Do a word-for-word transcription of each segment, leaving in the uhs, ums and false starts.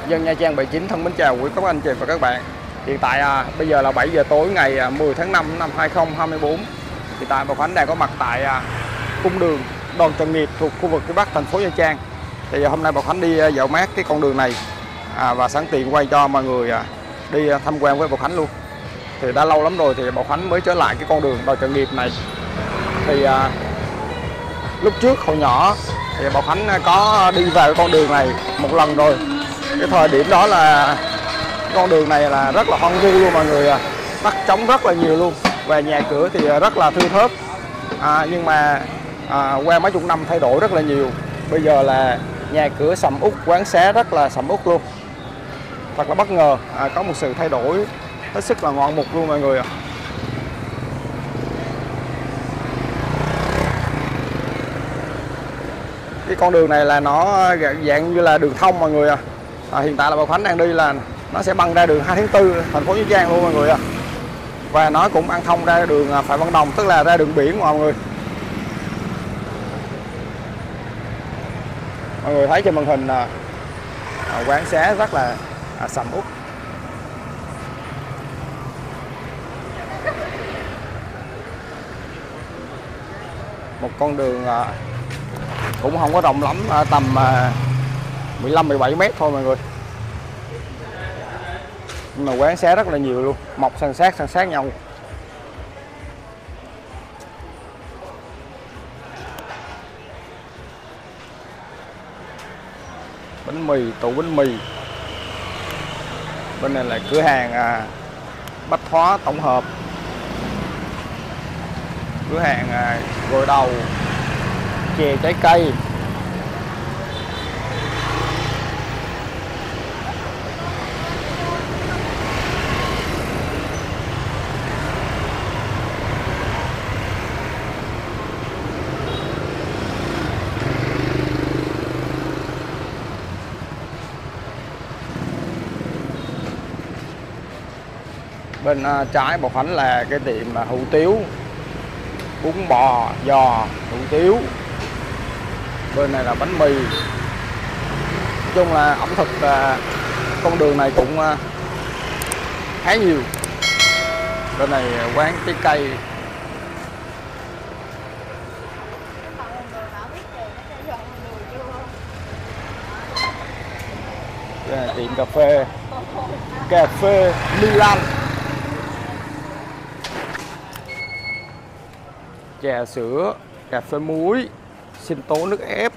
Dân Nha Trang bảy chín thân mến chào quý các anh chị và các bạn. Hiện tại à, bây giờ là bảy giờ tối ngày à, mười tháng năm năm hai không hai tư. Hiện tại Bảo Khánh đang có mặt tại à, cung đường Đoàn Trần Nghiệp thuộc khu vực phía Bắc thành phố Nha Trang. Thì à, hôm nay Bảo Khánh đi à, dạo mát cái con đường này à, và sẵn tiện quay cho mọi người à, đi à, tham quan với Bảo Khánh luôn. Thì đã lâu lắm rồi thì Bảo Khánh mới trở lại cái con đường Đoàn Trần Nghiệp này. Thì à, lúc trước hồi nhỏ thì Bảo Khánh có đi vào cái con đường này một lần rồi. Cái thời điểm đó là con đường này là rất là hoang vu luôn mọi người, đất trống rất là nhiều luôn và nhà cửa thì rất là thưa thớt. À, nhưng mà à, qua mấy chục năm thay đổi rất là nhiều. Bây giờ là nhà cửa sầm uất, quán xá rất là sầm uất luôn. Thật là bất ngờ, à, có một sự thay đổi hết sức là ngoạn mục luôn mọi người ạ. Cái con đường này là nó dạng như là đường thông mọi người ạ. À, hiện tại là Bảo Khánh đang đi là nó sẽ băng ra đường hai tháng tư thành phố Nha Trang luôn mọi người ạ. Và nó cũng ăn thông ra đường Phạm Văn Đồng, tức là ra đường biển mọi người. Mọi người thấy trên màn hình là à, quán xá rất là à, sầm uất. Một con đường à, cũng không có rộng lắm, à, tầm à, mười lăm mười bảy mét thôi mọi người. Nhưng mà quán xá rất là nhiều luôn, mọc san sát san sát nhau. Bánh mì, tủ bánh mì. Bên này là cửa hàng à, bách hóa tổng hợp. Cửa hàng à, gội đầu, chè trái cây. Bên uh, trái Bảo Khánh là cái tiệm uh, hủ tiếu, bún bò, giò, hủ tiếu. Bên này là bánh mì. Nói chung là ẩm thực uh, con đường này cũng uh, khá nhiều. Bên này uh, quán trái cây. Đây là tiệm cà phê, cà phê Milan. Trà sữa, cà phê muối, sinh tố nước ép.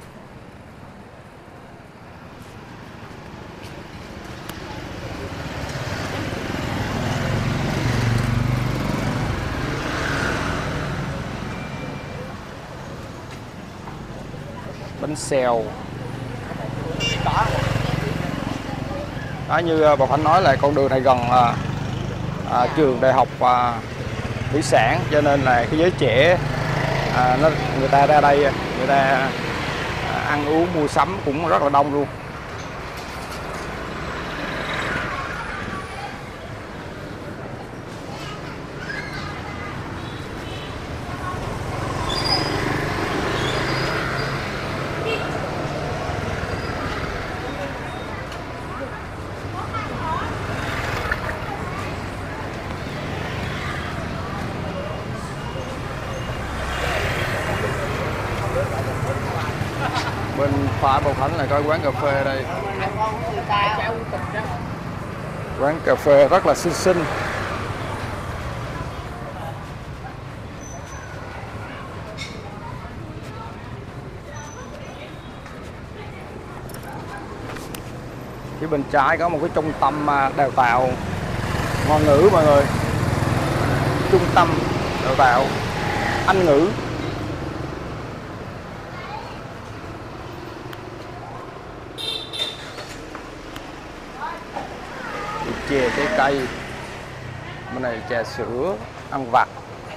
Bánh xèo. Đó, như Bảo Khánh nói là con đường này gần à, à, trường đại học à, thủy sản, cho nên là cái giới trẻ à, nó, người ta ra đây người ta à, ăn uống mua sắm cũng rất là đông luôn. Bên phải Bảo Khánh là có quán cà phê đây. Quán cà phê rất là xinh xinh. Phía bên trái có một cái trung tâm đào tạo ngôn ngữ mọi người. Trung tâm đào tạo Anh ngữ. Chè trái cây. Bên này trà sữa, ăn vặt.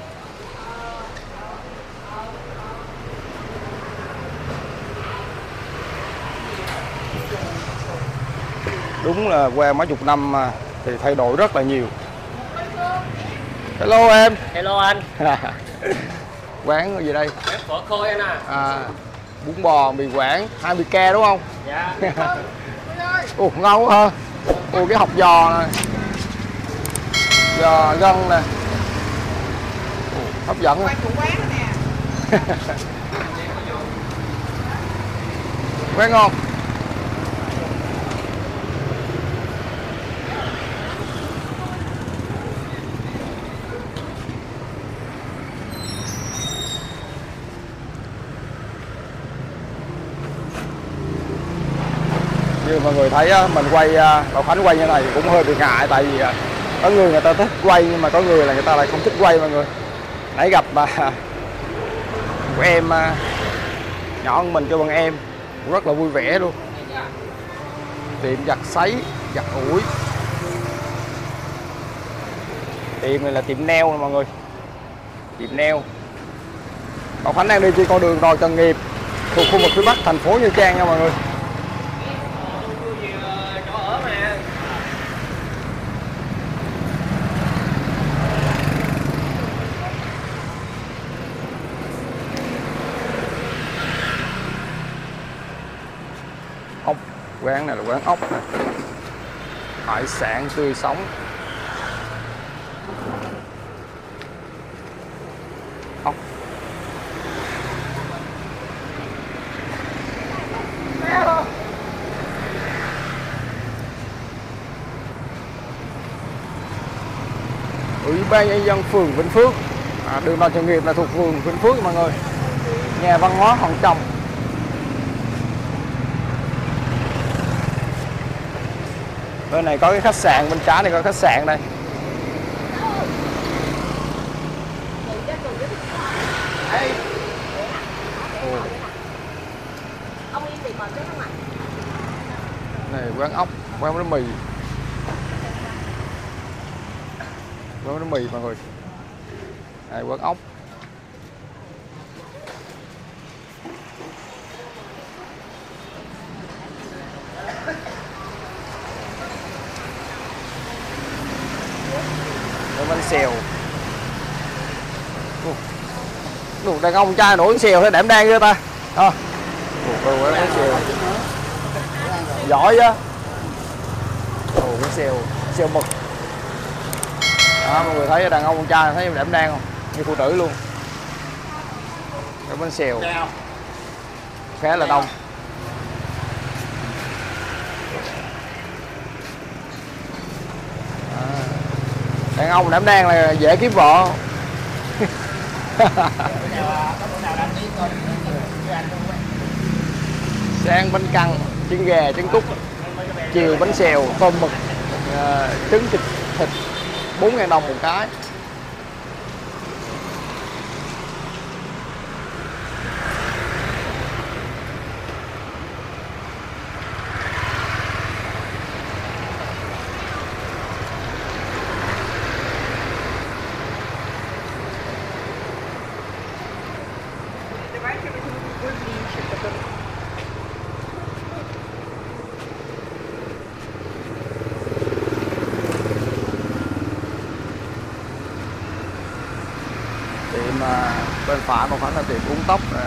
Đúng là qua mấy chục năm thì thay đổi rất là nhiều. Hello em. Hello anh. Quán gì đây? Quán phở khôi anh à. À, bún bò, mì Quảng, hai mươi k đúng không? Dạ. Ồ ngon quá ha. Ồ cái hộp giò này, giò gân nè, hấp dẫn. Quá ngon. Như mọi người thấy á, mình quay Bảo Khánh quay như này cũng hơi bị ngại, tại vì có người người ta thích quay nhưng mà có người là người ta lại không thích quay mọi người. Nãy gặp mà của em nhỏ hơn mình cho bằng em cũng rất là vui vẻ luôn. Tiệm giặt sấy, giặt ủi. Tiệm này là tiệm nail nè mọi người. Tiệm nail. Bảo Khánh đang đi trên con đường Đồi Trần Nghiệp thuộc khu vực phía Bắc thành phố Nha Trang nha mọi người. Ốc, quán này là quán ốc nè, hải sản tươi sống. Ốc. Ủy ban nhân dân phường Vĩnh Phước, à, đường Đồi Trần Nghiệp là thuộc phường Vĩnh Phước mọi người. Nhà văn hóa Hòn Trồng. Bên này có cái khách sạn, bên trái này có khách sạn đây. Này quán ốc, quán bánh mì. Quán bánh mì mọi người. Đây quán ốc. Bánh xèo. Đồ đàn ông trai nổi bánh xèo thế đảm đang chưa ta? À. Ủa, bánh xèo. Giỏi á. Ồ bánh xèo, xèo mực. Đó, mọi người thấy đàn ông con trai thấy đảm đang không? Như phụ nữ luôn. Cái bánh xèo khá là đông. Đàn ông đảm đang là dễ kiếm vợ. Sáng bánh căn, trứng gà, trứng cút, chiều bánh xèo, tôm mực, à, trứng thịt thịt bốn ngàn đồng một cái. Tiệm bên phải một phải là tiệm uống tóc nè.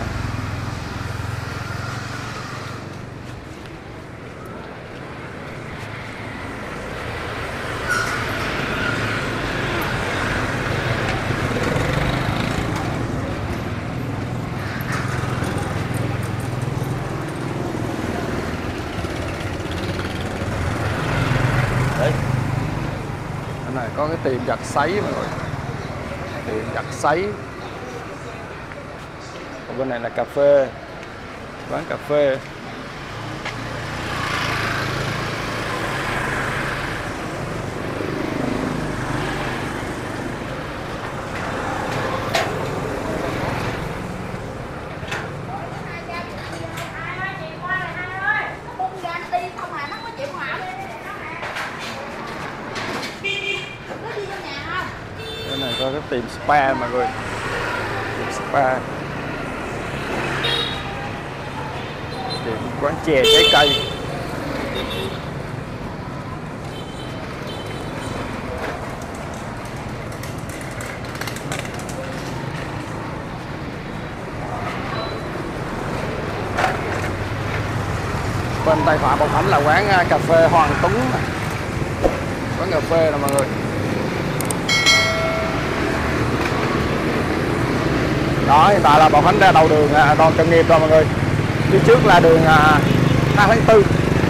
Đấy. Cái này có cái tiệm giặt sấy mọi người. Tiệm giặt sấy. Còn bên này là cà phê, quán cà phê. Bên này có cái tiệm spa mọi người. Tiệm spa. Tiệm quán chè trái cây. bên tay phải Bảo Khánh là quán cà phê Hoàng Tuấn, quán cà phê nè mọi người. Đó, hiện tại là Bảo Khánh ra đầu đường Đoàn Trần Nghiệp rồi mọi người. Phía trước là đường hai tháng tư.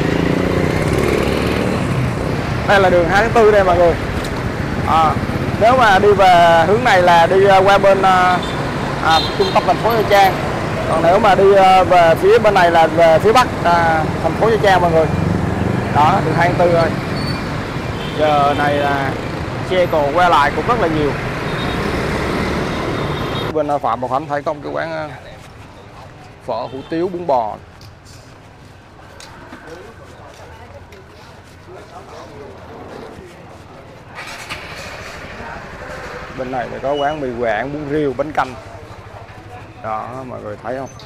Đây là đường hai tháng tư đây mọi người. À, nếu mà đi về hướng này là đi qua bên à, à, trung tâm thành phố Nha Trang. Còn nếu mà đi về phía bên này là về phía bắc à, thành phố Nha Trang mọi người. Đó, đường hai tháng tư rồi. Giờ này là xe cộ qua lại cũng rất là nhiều. Bên Phạm Bảo Khánh thấy có một cái quán phở hủ tiếu bún bò. Bên này thì có quán mì quảng, bún riêu, bánh canh. Đó, mọi người thấy không?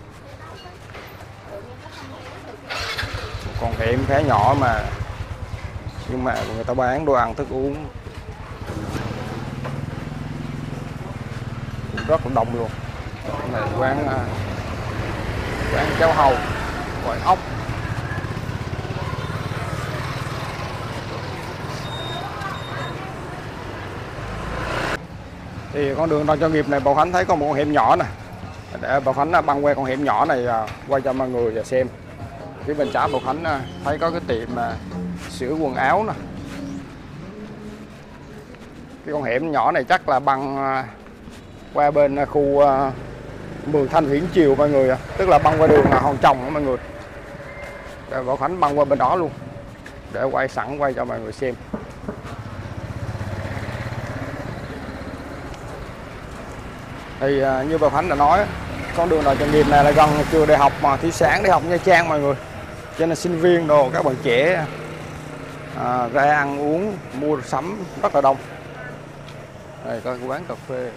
Một con hẻm khá nhỏ mà nhưng mà người ta bán đồ ăn thức uống rất là đông luôn. Này quán quán cháo hàu, quán ốc. Thì con đường Đoàn Trần Nghiệp này Bảo Khánh thấy có một con hẻm nhỏ nè. Để Bảo Khánh băng qua con hẻm nhỏ này quay cho mọi người xem. Phía bên trái Bảo Khánh thấy có cái tiệm sửa quần áo nè. Cái con hẻm nhỏ này chắc là băng qua bên khu Mường Thanh Viễn Triều mọi người, tức là băng qua đường Hòn Trồng đó mọi người. Để Bảo Khánh băng qua bên đó luôn để quay sẵn quay cho mọi người xem. Thì như Bảo Khánh đã nói, con đường Đoàn Trần Nghiệp này là gần trường đại học mà Thủy Sản Đại học Nha Trang mọi người. Cho nên sinh viên đồ các bạn trẻ à, ra ăn uống mua sắm rất là đông. Đây có cái quán cà phê.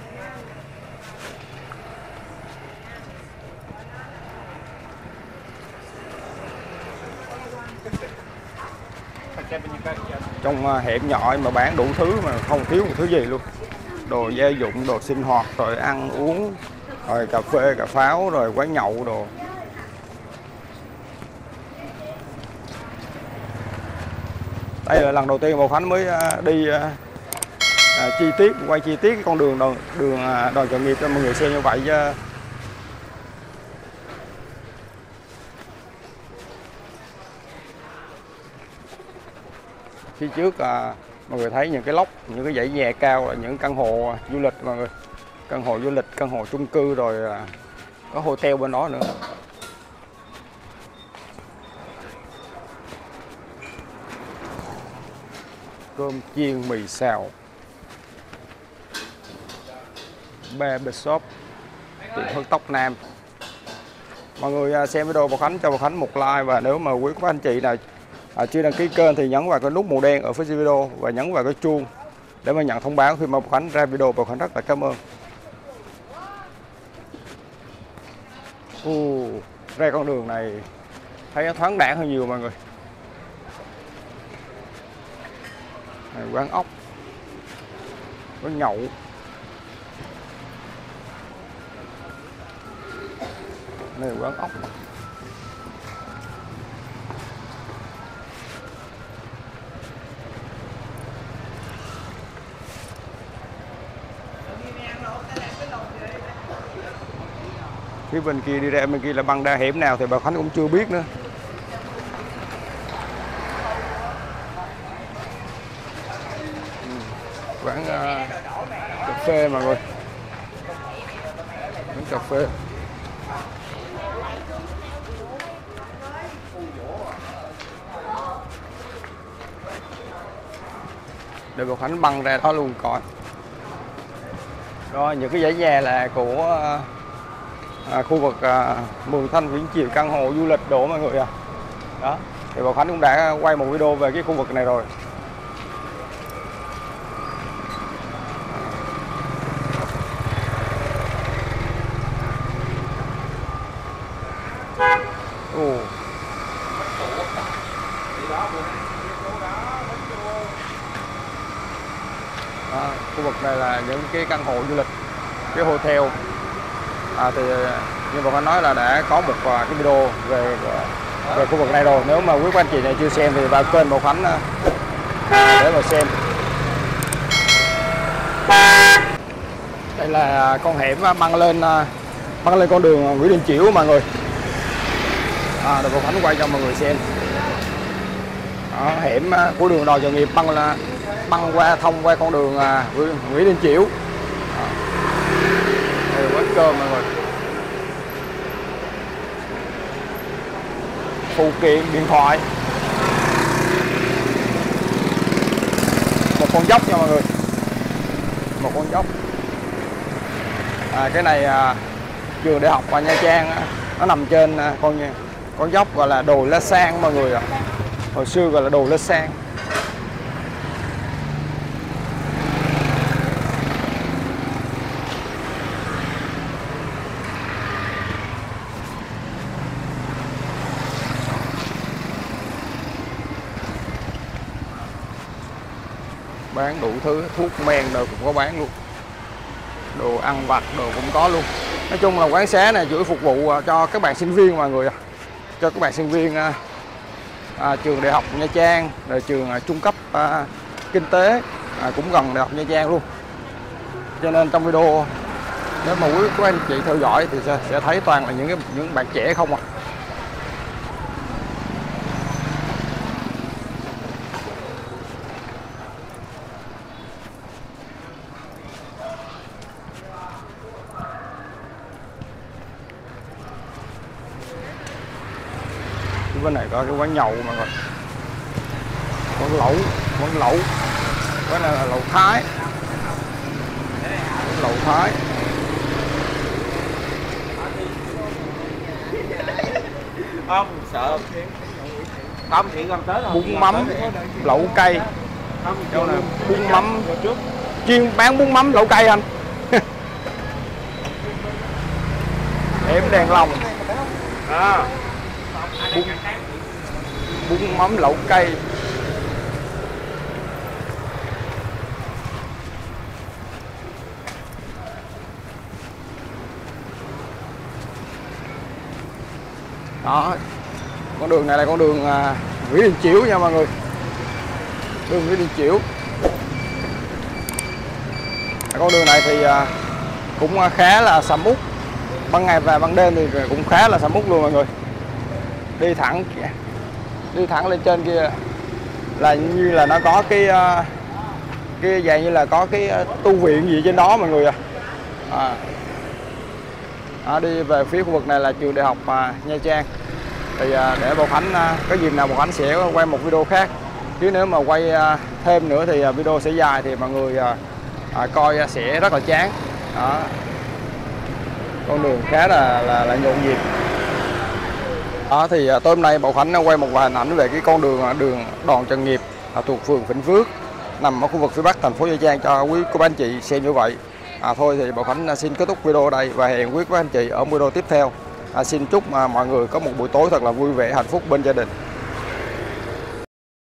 Trong hẻm nhỏ mà bán đủ thứ mà không thiếu một thứ gì luôn. Đồ gia dụng, đồ sinh hoạt, rồi ăn uống, rồi cà phê, cà pháo, rồi quán nhậu đồ. Đây là lần đầu tiên Bảo Khánh mới đi à, chi tiết, quay chi tiết cái con đường đường, đường Đoàn Trần Nghiệp cho mọi người xem như vậy chứ. Phía trước à, mọi người thấy những cái lốc, những cái dãy nhà cao là những căn hộ du lịch mọi người. Căn hộ du lịch, căn hộ chung cư rồi à, có hotel bên đó nữa. Cơm chiên mì xào, Barber Shop, tiệm hớt tóc nam. Mọi người xem video Bảo Khánh cho Bảo Khánh một like, và nếu mà quý các anh chị nào à, chưa đăng ký kênh thì nhấn vào cái nút màu đen ở phía dưới video và nhấn vào cái chuông để mà nhận thông báo khi mà Bảo Khánh ra video. Bảo Khánh rất là cảm ơn. Ồ, ra con đường này thấy nó thoáng đãng hơn nhiều mọi người. Này, quán ốc, quán nhậu. Này quán ốc. Phía bên kia đi ra bên kia là băng ra hẻm nào thì Bảo Khánh cũng chưa biết nữa. Quán uh, cà phê mọi người. Quán cà phê. Để Bảo Khánh băng ra đó luôn coi. Rồi những cái dãy nhà là của à, khu vực à, Mường Thanh Viễn Triều, căn hộ du lịch đổ mọi người à. Đó, thì Bảo Khánh cũng đã quay một video về cái khu vực này rồi. Ồ. Đó, khu vực này là những cái căn hộ du lịch, cái hotel. À, thì như Bảo Khánh nói là đã có một cái video về về khu vực này rồi. Nếu mà quý cô anh chị này chưa xem thì vào kênh Bảo Khánh à, để mà xem. Đây là con hẻm băng lên băng lên con đường Nguyễn Đình Chiểu mọi người. À, để Bảo Khánh quay cho mọi người xem. Đó, hẻm của đường Đò Chợ Nghiệp băng là băng qua thông qua con đường Nguyễn Đình Chiểu. Đây quán cơm mọi người. Phụ kiện điện thoại. Một con dốc nha mọi người. Một con dốc. À, cái này à, trường đại học ở Nha Trang á, nó nằm trên à, con con dốc gọi là đồi La Sang mọi người ạ. À. Hồi xưa gọi là đồi La Sang. Bán đủ thứ, thuốc men rồi cũng có bán luôn, đồ ăn vặt đồ cũng có luôn. Nói chung là quán xá này chủ yếu phục vụ cho các bạn sinh viên mọi người, cho các bạn sinh viên à, à, trường đại học Nha Trang, rồi trường à, trung cấp à, kinh tế à, cũng gần đại học Nha Trang luôn. Cho nên trong video nếu mà quý các anh chị theo dõi thì sẽ, sẽ thấy toàn là những cái những bạn trẻ không à. Bên này có cái quán nhậu mọi người, quán lẩu, quán lẩu, cái này là lẩu Thái, lẩu Thái. Không sợ không chị gần tới rồi. Bún mắm lẩu cây, chỗ này bún mắm chuyên bán bún mắm lẩu cây anh. Em đèn lồng. À. Bún, bún mắm lẩu cây. Đó, con đường này là con đường à, Nguyễn Đình Chiểu nha mọi người. Đường Nguyễn Đình Chiểu. Con đường này thì à, cũng khá là sầm uất. Ban ngày và ban đêm thì cũng khá là sầm uất luôn mọi người. Đi thẳng đi thẳng lên trên kia là như là nó có cái cái dạng như là có cái tu viện gì trên đó mọi người. À, à, đi về phía khu vực này là trường đại học à, Nha Trang. Thì à, để Bảo Khánh à, có dịp nào Bảo Khánh sẽ quay một video khác, chứ nếu mà quay à, thêm nữa thì à, video sẽ dài thì mọi người à, à, coi à, sẽ rất là chán. Đó, con đường khá là là, là nhộn nhịp. Đó thì tối hôm nay Bảo Khánh quay một vài hình ảnh về cái con đường đường Đòn Trần Nghiệp à, thuộc phường Vĩnh Phước, nằm ở khu vực phía Bắc thành phố Nha Trang cho quý cô bác anh chị xem như vậy. À, thôi thì Bảo Khánh xin kết thúc video ở đây và hẹn quý cô bác anh chị ở video tiếp theo. À, xin chúc mà mọi người có một buổi tối thật là vui vẻ hạnh phúc bên gia đình.